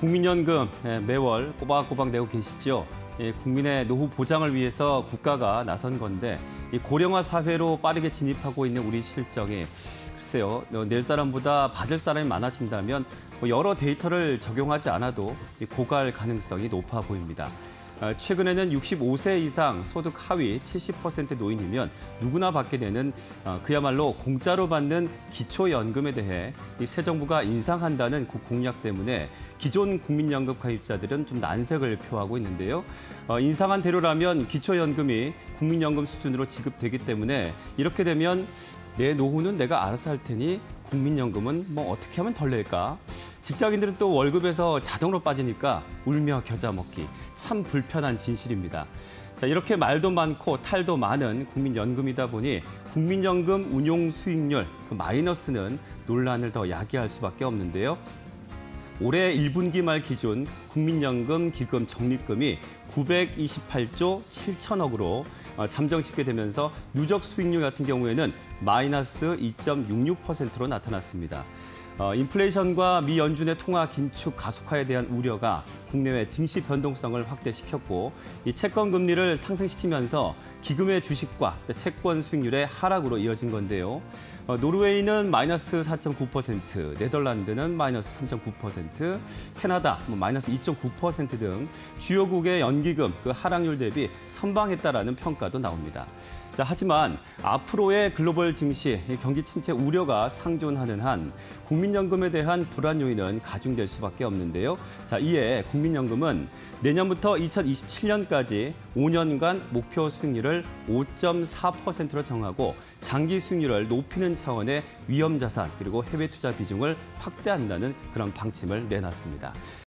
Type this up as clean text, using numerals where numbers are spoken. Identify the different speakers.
Speaker 1: 국민연금 매월 꼬박꼬박 내고 계시죠? 국민의 노후 보장을 위해서 국가가 나선 건데 이 고령화 사회로 빠르게 진입하고 있는 우리 실정이 글쎄요, 낼 사람보다 받을 사람이 많아진다면 여러 데이터를 적용하지 않아도 고갈 가능성이 높아 보입니다. 최근에는 65세 이상 소득 하위 70% 노인이면 누구나 받게 되는 그야말로 공짜로 받는 기초연금에 대해 새 정부가 인상한다는 그 공약 때문에 기존 국민연금 가입자들은 좀 난색을 표하고 있는데요. 인상한 대로라면 기초연금이 국민연금 수준으로 지급되기 때문에 이렇게 되면 내 노후는 내가 알아서 할 테니 국민연금은 어떻게 하면 덜 낼까? 직장인들은 또 월급에서 자동으로 빠지니까 울며 겨자 먹기. 참 불편한 진실입니다. 자, 이렇게 말도 많고 탈도 많은 국민연금이다 보니 국민연금 운용 수익률, 그 마이너스는 논란을 더 야기할 수밖에 없는데요. 올해 1분기 말 기준 국민연금 기금 적립금이 928조 7천억으로 잠정 집계되면서 누적 수익률 같은 경우에는 마이너스 2.66%로 나타났습니다. 인플레이션과 미 연준의 통화 긴축 가속화에 대한 우려가 국내외 증시 변동성을 확대시켰고 이 채권 금리를 상승시키면서 기금의 주식과 채권 수익률의 하락으로 이어진 건데요. 노르웨이는 마이너스 4.9%, 네덜란드는 마이너스 3.9%, 캐나다 마이너스 2.9% 등 주요국의 연기금 그 하락률 대비 선방했다라는 평가도 나옵니다. 자, 하지만 앞으로의 글로벌 증시, 경기 침체 우려가 상존하는 한 국민연금에 대한 불안 요인은 가중될 수밖에 없는데요. 자, 이에 국민연금은 내년부터 2027년까지 5년간 목표 수익률을 5.4%로 정하고 장기 수익률을 높이는 차원의 위험자산 그리고 해외 투자 비중을 확대한다는 그런 방침을 내놨습니다.